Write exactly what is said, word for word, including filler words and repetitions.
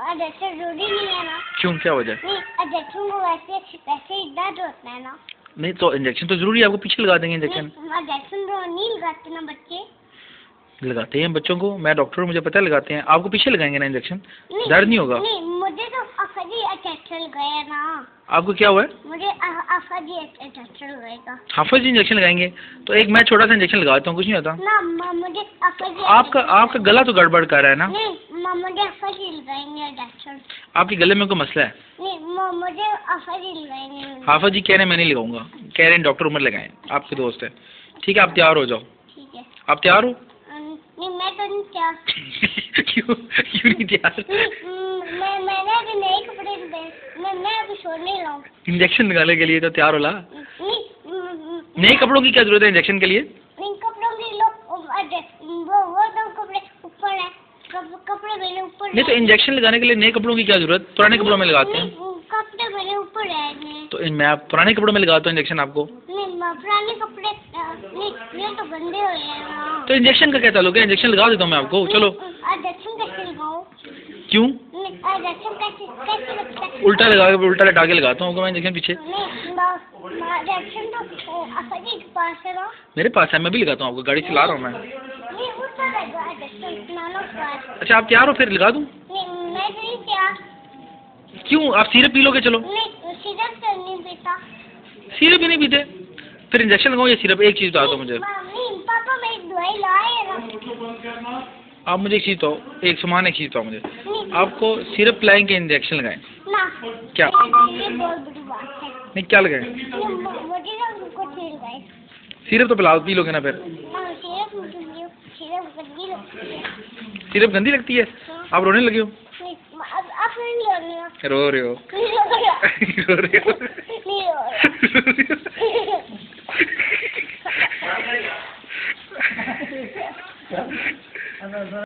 Injection जरूरी नहीं है ना। क्यों, क्या वजह? नहीं, इंजेक्शन को वैसे वैसे ही दर्द होता है ना। नहीं तो इंजेक्शन तो जरूरी है, आपको पीछे लगा देंगे इंजेक्शन। इंजेक्शन तो नहीं लगाते ना बच्चे। लगाते हैं बच्चों को, मैं डॉक्टर हूँ, मुझे पता है लगाते हैं। आपको पीछे लगाएंगे ना इंजेक्शन, दर्द नहीं होगा। नहीं, मुझे तो अफाजी इंजेक्शन लगाया ना। आपको क्या हुआ है? मुझे अफाजी इंजेक्शन लगाएगा। हाफिज इंजेक्शन लगाएंगे तो एक मैं छोटा सा इंजेक्शन लगाता हूँ, कुछ नहीं होता ना। मुझे अफाजी आपका आपका गला तो गड़बड़ कर रहा है ना। नहीं, मुझे अफाजी लगाएंगे इंजेक्शन। आपके गले में कोई मसला है? नहीं, मुझे अफाजी लगाएंगे। हाफिज जी कह रहे हैं मैं नहीं लगाऊंगा, कह रहे हैं डॉक्टर उमर लगाएं, आपके दोस्त है। ठीक है, आप तैयार हो जाओ। ठीक है। आप तैयार हो? नहीं, मैं तो नहीं तैयार। क्यों क्यों नहीं तैयार? मैं मैंने अभी नए कपड़े मैं मैं अभी सोने लाऊं। इंजेक्शन लगाने के लिए तो तैयार हो ला। नए कपड़ों की क्या जरूरत है इंजेक्शन के लिए? नहीं, कपड़ों की लो वो वो तो कपड़े ऊपर है, कपड़े मेरे ऊपर। नहीं तो इंजेक्शन लगाने के लिए नए कपड़ों की क्या जरूरत, पुराने कपड़ों में लगाते हैं। कपड़े मेरे ऊपर है। तो मैं पुराने कपड़ों में लगाता हूँ इंजेक्शन आपको। नहीं, पुराने कपड़े नहीं, ये तो गंदे हो गए। तो इंजेक्शन का क्या ताल्लुक है, इंजेक्शन लगा देता हूँ मैं आपको, चलो। इंजेक्शन कैसे लगाऊं? क्यों? इंजेक्शन कैसे कैसे लगता है? उल्टा लगा के उल्टा लटा के लगाता हूँ मैं इंजेक्शन पीछे। इंजेक्शन तो अफाजी के पास है ना। मेरे पास है, मैं भी लगाता हूँ आपको, गाड़ी चला रहा हूँ मैं। नहीं, ऊपर लगा इंजेक्शन नानो पास। अच्छा, आप तैयार हो फिर लगा दूँ? नहीं, मैं नहीं तैयार। क्यों, आप सिरप पी लोगे? चलो। नहीं, सिरप तो नहीं पीता। सिरप ही नहीं पीते, फिर इंजेक्शन लगाओ या सिरप, एक चीज बता दो मुझे। नहीं, पापा मेरी दवाई लाए ना। आप मुझे एक चीज तो एक समान एक चीज तो मुझे, आपको सिरप पिलाएंगे इंजेक्शन लगाएं ना। क्या? ये बहुत बड़ी बात है। नहीं, क्या लगाएं? मुझे ना कुछ नहीं लगाए। सिरप तो पिलाओ, पी लोगे ना फिर। सिरप सिरप गंदी लगती है। सिरप गंदी लगती है? आप रोने लगे हो? नहीं, अब अब नहीं रो रही हो। रो रहे हो? नहीं रो रही हो। रो रहे हो? नहीं रो रही हो।